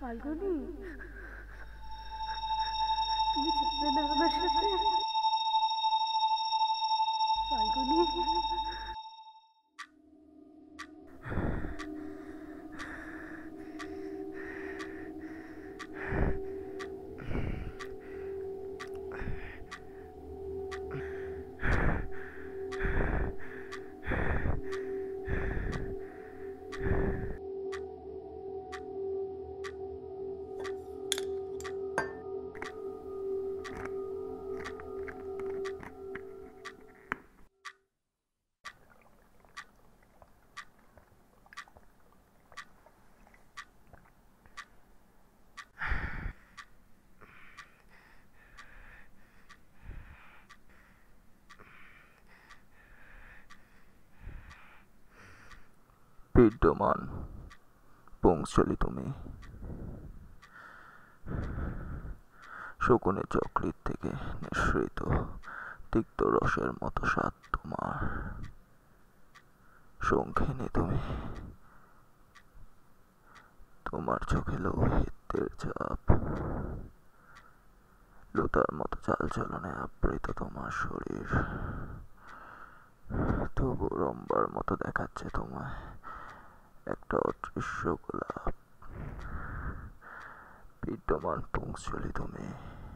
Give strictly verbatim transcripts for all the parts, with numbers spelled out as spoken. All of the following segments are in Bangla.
ফাল্গুনি, তুমি যাবে না আমার সাথে? ফাল্গুনি, বিদ্যমান পৌঁছলি তুমি। শকুনের যকৃৎ থেকে নিঃসৃত তিক্ত রসের মতো স্বাদ তোমার। শঙ্খিনী তুমি, তোমার চোখে লৌহিত্যের চাপ, লতার মতো চালচলনে আবৃত তোমার শরীর, তবু রম্বার মতো দেখাচ্ছে তোমায় একটা অদৃশ্য গোলাপ। বিদ্যমান পৌঁছলি তুমি।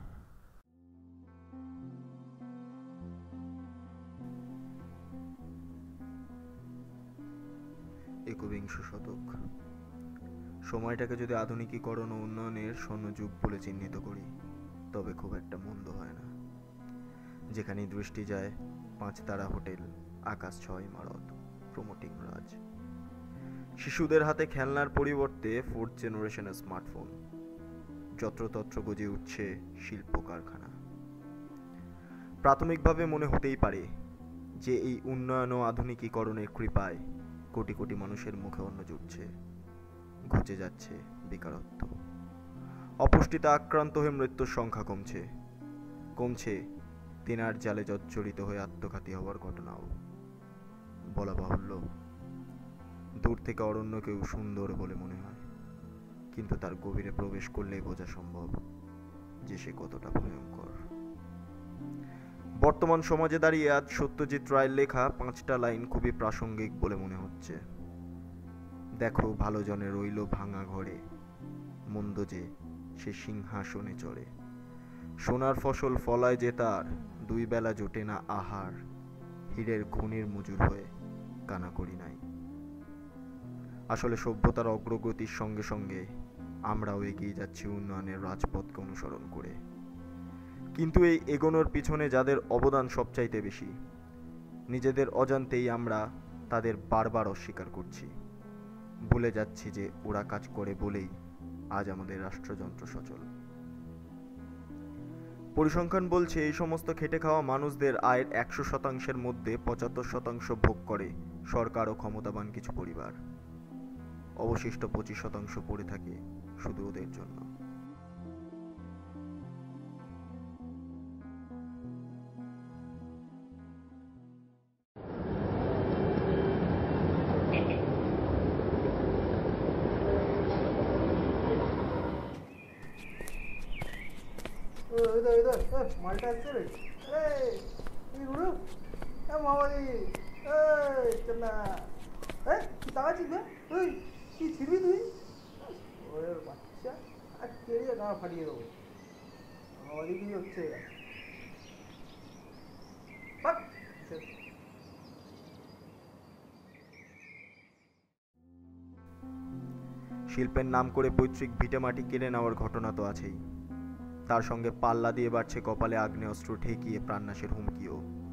একবিংশ শতক, সময়টাকে যদি আধুনিকীকরণ ও উন্নয়নের স্বর্ণযুগ বলে চিহ্নিত করি তবে খুব একটা মন্দ হয় না। যেখানে দৃষ্টি যায় পাঁচতারা হোটেল, আকাশ ছয় ইমারত, প্রমোটিং রাজ। শিশুদের হাতে খেলনার পরিবর্তে ফোর্থ জেনারেশনের স্মার্টফোন, যত্রতত্র গজে উঠছে শিল্প কারখানা। প্রাথমিকভাবে মনে হতেই পারে যে এই উন্নয়ন ও আধুনিকীকরণের কৃপায় কোটি কোটি মানুষের মুখে অন্ন জুটছে, ঘুচে যাচ্ছে বেকারত্ব, অপুষ্টিতে আক্রান্ত হয়ে মৃত্যুর সংখ্যা কমছে, কমছে তেনার জালে জর্জরিত হয়ে আত্মঘাতী হওয়ার ঘটনাও। বলা বাহুল্য, দূর থেকে অরণ্যকেও সুন্দর বলে মনে হয়, কিন্তু তার গভীরে প্রবেশ করলেই বোঝা সম্ভব যে সে কতটা ভয়ঙ্কর। বর্তমান সমাজে দাঁড়িয়ে আজ সত্যজিৎ রায়ের লেখা পাঁচটা লাইন খুবই প্রাসঙ্গিক বলে মনে হচ্ছে। দেখো ভালো জনে রইল ভাঙা ঘরে, মন্দ যে সে সিংহাসনে চড়ে। সোনার ফসল ফলায় যে তার, দুই বেলা জোটে না আহার। হীরের খনির মজুর হয়ে কানা করি নাই। আসলে সভ্যতার অগ্রগতির সঙ্গে সঙ্গে আমরাও এগিয়ে যাচ্ছি উন্নয়নের রাজপথকে অনুসরণ করে। কিন্তু এই এগোনোর পিছনে যাদের অবদান সবচাইতে বেশি, নিজেদের অজান্তেই আমরা তাদের বারবার অস্বীকার করছি। ভুলে যাচ্ছি যে ওরা কাজ করে বলেই আজ আমাদের রাষ্ট্রযন্ত্র সচল। পরিসংখ্যান বলছে এই সমস্ত খেটে খাওয়া মানুষদের আয়ের একশো শতাংশের মধ্যে পঁচাত্তর শতাংশ ভোগ করে সরকার ও ক্ষমতাবান কিছু পরিবার। অবশিষ্ট পঁচিশ শতাংশ পড়ে থাকে শুধু ওদের জন্য। মালটা আসছে রে, এই গুরু, মামাদি, না কি তাকাচ্ছিস না তুই? কি ছিড়বি তুই? ওরে বাচ্চা, আর কেড়ে গা ফাটিয়ে দেবো। মামাদি কি হচ্ছে? শিল্পের নাম করে পৈতৃক ভিটেমাটি কেড়ে নেওয়ার ঘটনা তো আছেই, তার সঙ্গে পাল্লা দিয়ে বাড়ছে কপালে আগ্নেয়াস্ত্র ঠেকিয়ে প্রাণনাশের হুমকিও।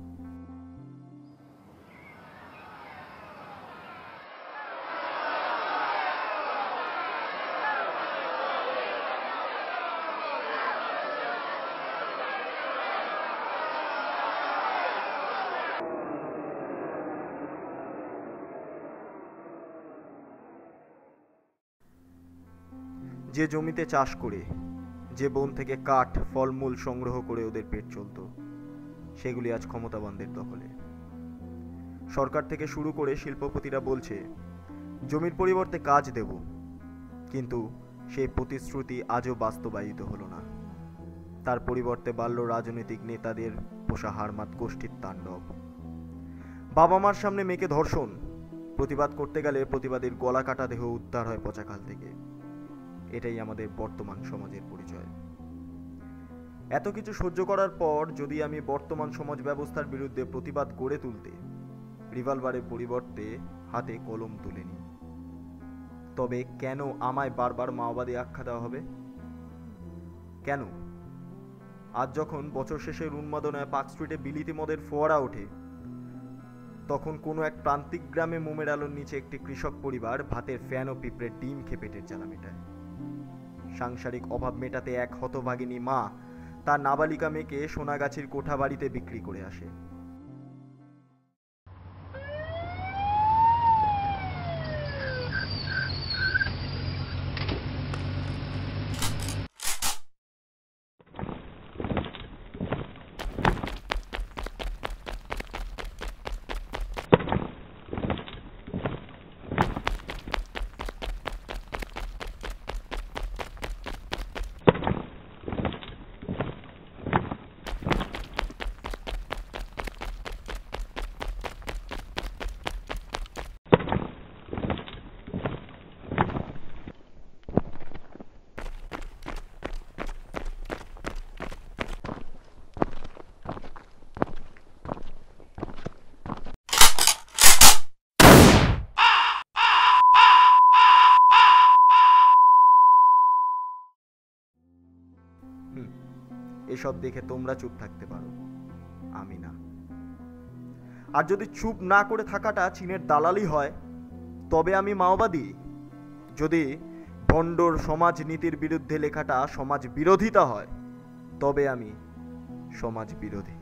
যে জমিতে চাষ করে, যে বন থেকে কাঠ ফলমূল সংগ্রহ করে ওদের পেট চলত, সেগুলি আজ ক্ষমতাবানদের দখলে। সরকার থেকে শুরু করে শিল্পপতিরা বলছে জমির পরিবর্তে কাজ দেব, কিন্তু সেই প্রতিশ্রুতি আজও বাস্তবায়িত হলো না। তার পরিবর্তে বাড়ল রাজনৈতিক নেতাদের পোষা হারমাত গোষ্ঠীর তাণ্ডব। বাবা মার সামনে মেয়েকে ধর্ষণ, প্রতিবাদ করতে গেলে প্রতিবাদের গলা কাটা দেহ উদ্ধার হয় পচাখাল থেকে। এটাই আমাদের বর্তমান সমাজের পরিচয়। এত কিছু সহ্য করার পর যদি আমি বর্তমান সমাজ ব্যবস্থার বিরুদ্ধে প্রতিবাদ গড়ে তুলতে রিভলভারের পরিবর্তে হাতে কলম তুলে নিই, তবে কেন আমায় বারবার মাওবাদী আখ্যা দেওয়া হবে? কেন? আজ যখন বছর শেষের উন্মাদনায় পার্ক স্ট্রিটে বিলিতি মদের ফোয়ারা ওঠে, তখন কোনো এক প্রান্তিক গ্রামে মোমের আলোর নিচে একটি কৃষক পরিবার ভাতের ফ্যান ও পিঁপড়ের ডিম খেয়ে পেটের জ্বালা মেটায়। সাংসারিক অভাব মেটাতে এক হতভাগিনী মা তার নাবালিকা মেয়েকে সোনাগাছির কোঠা বাড়িতে বিক্রি করে আসে। এসব দেখে তোমরা চুপ থাকতে পারো, আমি না। আর যদি চুপ না করে থাকাটা চীনের দালালি হয়, তবে আমি মাওবাদী। যদি ভণ্ডর সমাজনীতির বিরুদ্ধে লেখাটা সমাজ বিরোধিতা হয়, তবে আমি সমাজ বিরোধী।